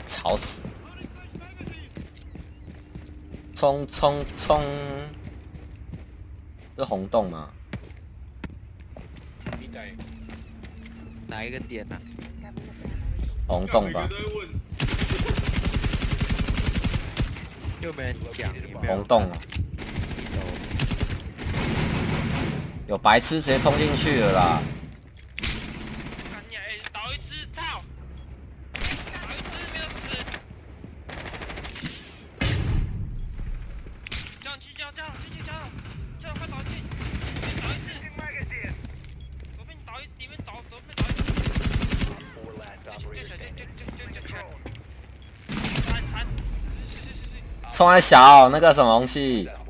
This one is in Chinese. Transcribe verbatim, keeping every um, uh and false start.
吵死！冲冲冲！是红洞吗？ 哪一个点呢、啊？ 红洞吧。 又没人讲， 红洞啊！有白痴直接冲进去了啦！ 倒一只，操！倒一只没有死。叫你去叫叫去去叫叫快倒进！倒一只。左边倒一，里面倒，左边倒一只。就就就就就就就。残残。是是是是。 冲在小那个什么东西。